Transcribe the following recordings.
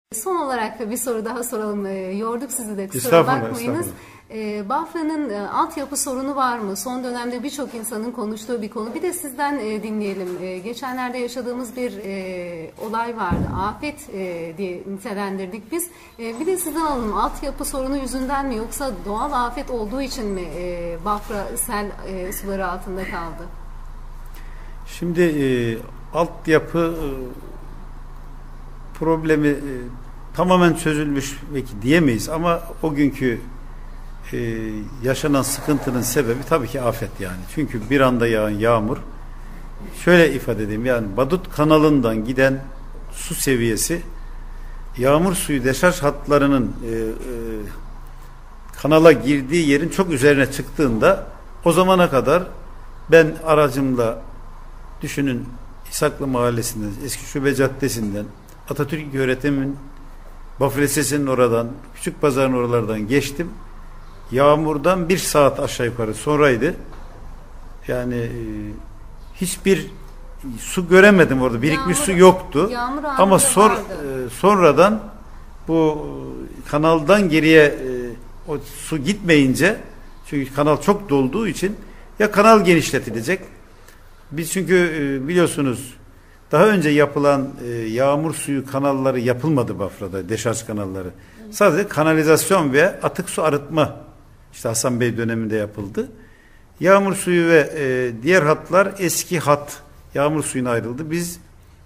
Son olarak bir soru daha soralım. Yorduk sizi de, kusura Estağfurullah, bakmayınız. estağfurullah. Bafra'nın altyapı sorunu var mı? Son dönemde birçok insanın konuştuğu bir konu. Bir de sizden dinleyelim. Geçenlerde yaşadığımız bir olay vardı. Afet diye nitelendirdik biz. Bir de sizden alalım. Altyapı sorunu yüzünden mi, yoksa doğal afet olduğu için mi Bafra sel suları altında kaldı? Şimdi altyapı problemi tamamen çözülmüş belki diyemeyiz ama o günkü yaşanan sıkıntının sebebi tabii ki afet yani. Çünkü bir anda yağan yağmur, şöyle ifade edeyim, yani Badut kanalından giden su seviyesi yağmur suyu deşarj hatlarının kanala girdiği yerin çok üzerine çıktığında, o zamana kadar ben aracımla, düşünün, İshaklı Mahallesi'nden, Eski Şube Caddesi'nden, Atatürk Öğretim'in, Bafra Lisesi'nin oradan, Küçük Pazar'ın oralardan geçtim. Yağmurdan 1 saat aşağı yukarı sonraydı. Yani hiçbir su göremedim orada. Birikmiş su yoktu. Ama sonradan bu kanaldan geriye o su gitmeyince, çünkü kanal çok dolduğu için, ya kanal genişletilecek. Biz çünkü biliyorsunuz daha önce yapılan yağmur suyu kanalları yapılmadı Bafra'da, deşarj kanalları. Sadece kanalizasyon ve atık su arıtma, işte Hasan Bey döneminde yapıldı. Yağmur suyu ve diğer hatlar eski hat, yağmur suyuna ayrıldı. Biz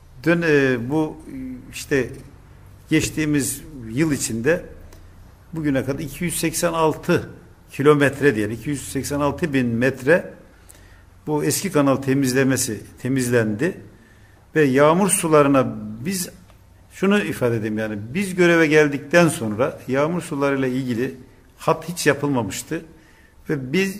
bu işte geçtiğimiz yıl içinde bugüne kadar 286 kilometre diyelim, 286 bin metre bu eski kanal temizlendi ve yağmur sularına, biz şunu ifade edeyim, yani biz göreve geldikten sonra yağmur sularıyla ilgili hat hiç yapılmamıştı ve biz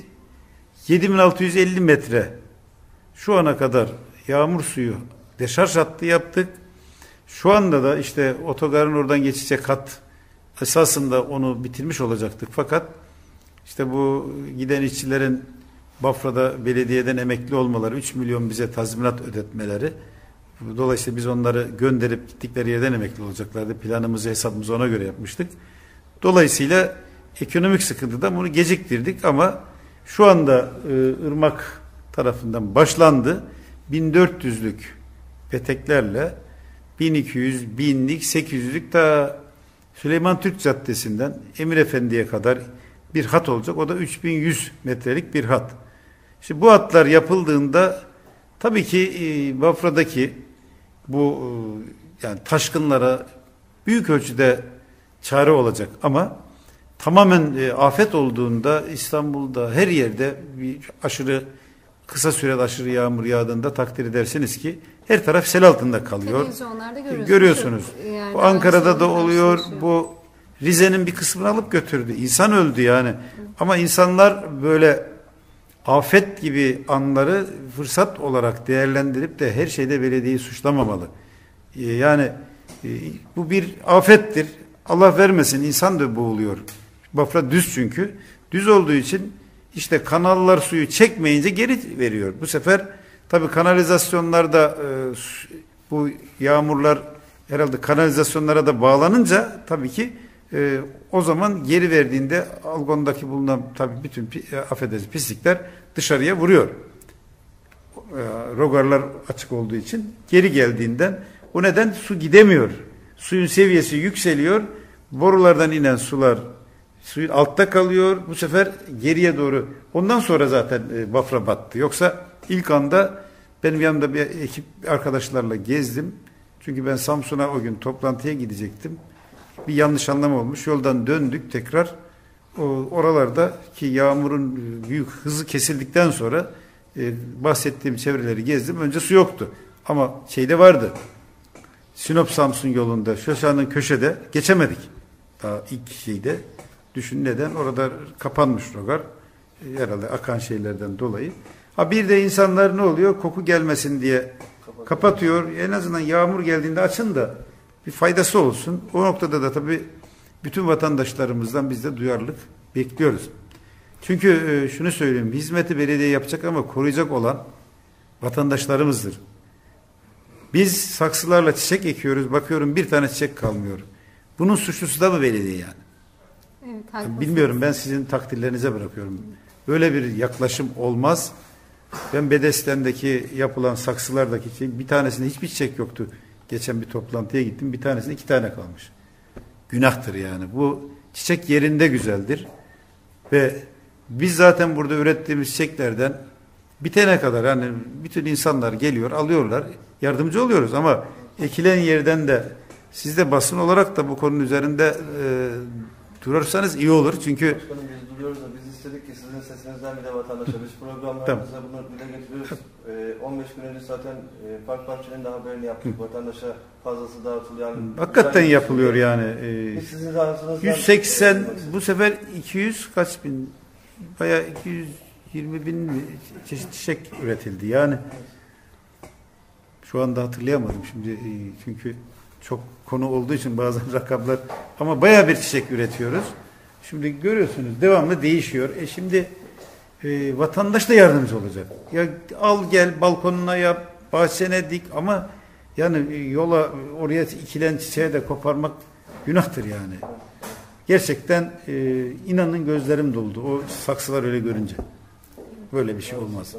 7650 metre şu ana kadar yağmur suyu deşarj hattı yaptık. Şu anda da işte otogarın oradan geçecek hat, esasında onu bitirmiş olacaktık, fakat işte bu giden işçilerin Bafra'da belediyeden emekli olmaları, 3 milyon bize tazminat ödetmeleri, dolayısıyla biz onları gönderip gittikleri yerden emekli olacaklardı. Planımızı, hesabımızı ona göre yapmıştık. Dolayısıyla ekonomik sıkıntıda bunu geciktirdik ama şu anda Irmak tarafından başlandı. 1400'lük peteklerle 1200, 1000'lik, 800'lük ta Süleyman Türk Caddesi'nden Emir Efendi'ye kadar bir hat olacak. O da 3100 metrelik bir hat. İşte bu hatlar yapıldığında tabii ki Bafra'daki bu yani taşkınlara büyük ölçüde çare olacak ama tamamen afet olduğunda İstanbul'da her yerde bir kısa sürede aşırı yağmur yağdığında takdir edersiniz ki her taraf sel altında kalıyor. Görüyorsunuz. Yani bu Ankara'da da oluyor. Bu Rize'nin bir kısmını alıp götürdü. İnsan öldü yani. Ama insanlar böyle afet gibi anları fırsat olarak değerlendirip de her şeyde belediyeyi suçlamamalı. Yani bu bir afettir. Allah vermesin, insan da boğuluyor. Bafra düz çünkü. Düz olduğu için işte kanallar suyu çekmeyince geri veriyor. Bu sefer tabii kanalizasyonlarda bu yağmurlar herhalde kanalizasyonlara da bağlanınca tabii ki o zaman geri verdiğinde Algon'daki bulunan tabii bütün affedersiniz pislikler dışarıya vuruyor. Rogarlar açık olduğu için geri geldiğinden o neden su gidemiyor. Suyun seviyesi yükseliyor. Borulardan inen sular suyun altta kalıyor. Bu sefer geriye doğru. Ondan sonra zaten Bafra battı. Yoksa ilk anda benim yanımda bir ekip arkadaşlarla gezdim. Çünkü ben Samsun'a o gün toplantıya gidecektim. Bir yanlış anlama olmuş. Yoldan döndük tekrar. Oralarda ki yağmurun büyük hızı kesildikten sonra bahsettiğim çevreleri gezdim. Önce su yoktu. Ama şeyde vardı. Sinop Samsun yolunda Şoşan'ın köşede geçemedik. Daha ilk şeyde. Düşün neden? Orada kapanmış rogar. Herhalde akan şeylerden dolayı. Bir de insanlar ne oluyor? Koku gelmesin diye kapatıyor. En azından yağmur geldiğinde açın da bir faydası olsun. O noktada da tabii bütün vatandaşlarımızdan biz de duyarlılık bekliyoruz. Çünkü şunu söyleyeyim, hizmeti belediye yapacak ama koruyacak olan vatandaşlarımızdır. Biz saksılarla çiçek ekiyoruz, bakıyorum bir tane çiçek kalmıyor. Bunun suçlusu da mı belediye yani? Evet, haklısınız. Bilmiyorum, ben sizin takdirlerinize bırakıyorum. Böyle bir yaklaşım olmaz. Ben Bedesten'deki yapılan saksılardaki bir tanesinde hiçbir çiçek yoktu. Geçen bir toplantıya gittim. Bir tanesinde 2 tane kalmış. Günahtır yani. Bu çiçek yerinde güzeldir. Ve biz zaten burada ürettiğimiz çiçeklerden bitene kadar yani bütün insanlar geliyor, alıyorlar. Yardımcı oluyoruz ama ekilen yerden de siz de basın olarak da bu konunun üzerinde durursanız iyi olur. Çünkü Başkanım biz duruyoruz da biz istedik ki sizin sesinizden bir de vatandaşa biz programlarımızda bunu dile getiriyoruz. 15 gün önce zaten park bahçelerinin de haberini yaptık. Vatandaşa fazlası dağıtılıyor. Yani hakikaten yapılıyor yani. Biz sizin rahatsızlığınızdan 180 bu sefer 200 kaç bin, bayağı 220 bin çeşit çiçek üretildi. Yani şu anda hatırlayamadım şimdi çünkü çok konu olduğu için bazen rakamlar, ama bayağı bir çiçek üretiyoruz. Şimdi görüyorsunuz devamlı değişiyor. Şimdi vatandaş da yardımcı olacak. Ya al gel balkonuna yap, bahçene dik, ama yani yola oraya ikilen çiçeği de koparmak günahtır yani. Gerçekten inanın gözlerim doldu. O saksılar öyle görünce. Böyle bir şey olmaz.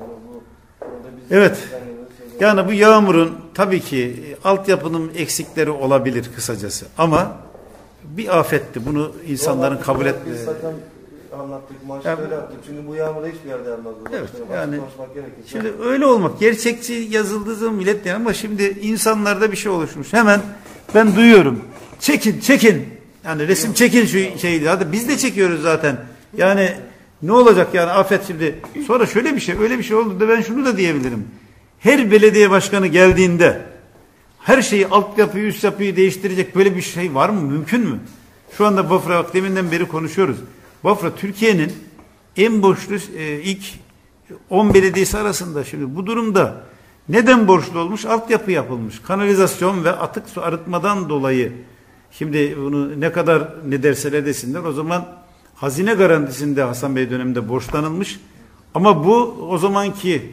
Evet. Yani bu yağmurun tabii ki altyapının eksikleri olabilir kısacası. Ama bir afetti. Bunu insanların kabul etmesi. Biz zaten anlattık, maçta öyle yaptık. Çünkü bu yağmurda hiçbir yerde yanmaz. Evet, yani şimdi öyle olmak. Gerçekçi yazıldığı zaman millet yani, ama şimdi insanlarda bir şey oluşmuş. Hemen ben duyuyorum. Çekin. Yani resim çekin şu şeyi. Hadi biz de çekiyoruz zaten. Yani ne olacak yani afet şimdi. Sonra şöyle bir şey, öyle bir şey oldu da ben şunu da diyebilirim. Her belediye başkanı geldiğinde her şeyi, altyapıyı, üst yapıyı değiştirecek böyle bir şey var mı? Mümkün mü? Şu anda Bafra, deminden beri konuşuyoruz. Bafra Türkiye'nin en borçlu ilk 10 belediyesi arasında. Şimdi bu durumda neden borçlu olmuş? Altyapı yapılmış. Kanalizasyon ve atık su arıtmadan dolayı. Şimdi bunu ne kadar ne derseler desinler, o zaman hazine garantisinde Hasan Bey döneminde borçlanılmış. Ama bu o zamanki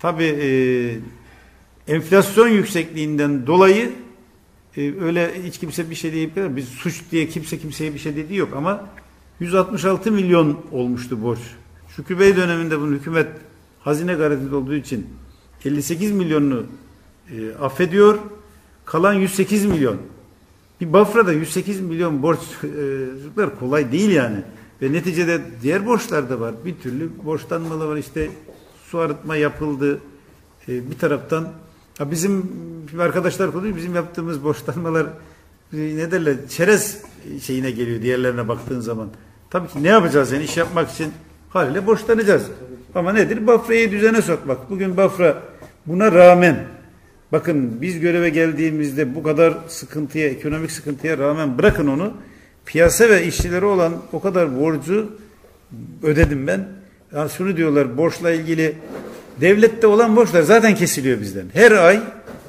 tabii enflasyon yüksekliğinden dolayı öyle hiç kimse bir şey deyip biz suç diye kimse kimseye bir şey dediği yok, ama 166 milyon olmuştu borç. Şükrü Bey döneminde bunu hükümet hazine garantisi olduğu için 58 milyonunu affediyor. Kalan 108 milyon. Bir Bafra'da 108 milyon borçlar kolay değil yani. Ve neticede diğer borçlar da var. Bir türlü borçlanmalar var. İşte su arıtma yapıldı. Bir taraftan bizim arkadaşlar konuşuyor. Bizim yaptığımız borçlanmalar ne derler? Çerez şeyine geliyor diğerlerine baktığın zaman. Tabii ki ne yapacağız yani iş yapmak için haliyle borçlanacağız. Ama nedir? Bafra'yı düzene sokmak. Bugün Bafra buna rağmen, bakın biz göreve geldiğimizde bu kadar sıkıntıya, ekonomik sıkıntıya rağmen bırakın onu, piyasa ve işçileri olan o kadar borcu ödedim ben. Yani şunu diyorlar, borçla ilgili devlette olan borçlar zaten kesiliyor bizden. Her ay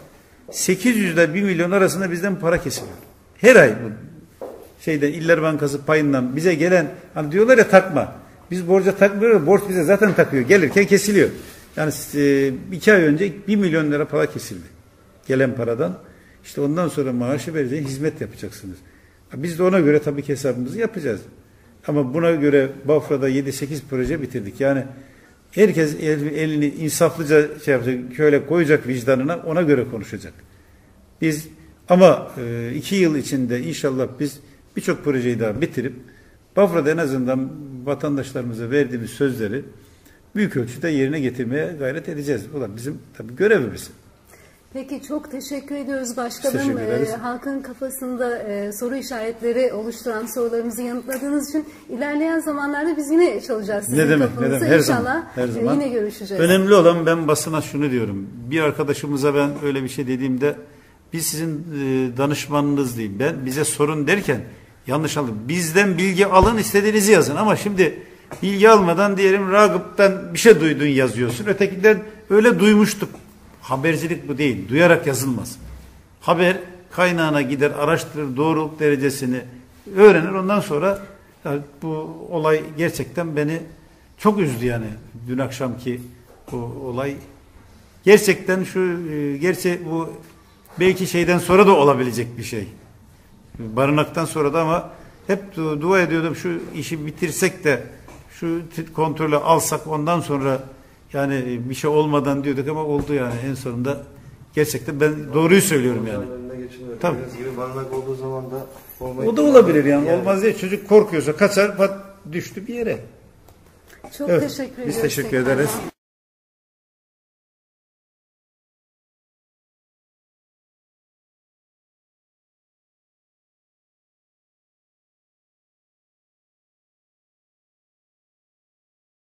800 ile 1 milyon arasında bizden para kesiliyor. Her ay bu İller Bankası payından bize gelen, hani diyorlar ya takma. Biz borca takmıyoruz, borç bize zaten takıyor. Gelirken kesiliyor. Yani 2 ay önce 1 milyon lira para kesildi. Gelen paradan. İşte ondan sonra maaşı vereceğin hizmet yapacaksınız. Biz de ona göre tabii ki hesabımızı yapacağız. Ama buna göre Bafra'da 7-8 proje bitirdik. Yani herkes elini insaflıca şey yapacak, şöyle koyacak vicdanına, ona göre konuşacak. Biz ama 2 yıl içinde inşallah biz birçok projeyi daha bitirip Bafra'da en azından vatandaşlarımıza verdiğimiz sözleri büyük ölçüde yerine getirmeye gayret edeceğiz. Bu da bizim tabii görevimiz. Peki çok teşekkür ediyoruz başkanım. Teşekkür ederiz. Halkın kafasında soru işaretleri oluşturan sorularımızı yanıtladığınız için ilerleyen zamanlarda biz yine çalacağız. Ne demek? Her İnşallah zaman. Her zaman. Yine görüşeceğiz. Önemli olan, ben basına şunu diyorum. Bir arkadaşımıza ben öyle bir şey dediğimde, biz sizin danışmanınız değil. Ben bize sorun derken yanlış alın. Bizden bilgi alın, istediğinizi yazın. Ama şimdi bilgi almadan diyelim Ragıp'tan bir şey duydun yazıyorsun. Ötekinden öyle duymuştuk. Habercilik bu değil. Duyarak yazılmaz. Haber kaynağına gider, araştırır, doğruluk derecesini öğrenir. Ondan sonra yani bu olay gerçekten beni çok üzdü yani. Dün akşamki bu olay gerçekten gerçi bu belki şeyden sonra da olabilecek bir şey. Barınaktan sonra da ama hep dua ediyordum şu işi bitirsek de şu kontrolü alsak ondan sonra yani bir şey olmadan diyorduk ama oldu yani en sonunda gerçekten ben doğruyu söylüyorum yani. Tabii. Gibi barınak olduğu zaman da o da olabilir yani. Olmaz diye çocuk korkuyorsa kaçar pat düştü bir yere. Çok evet, teşekkür ederiz. Biz teşekkür ederiz.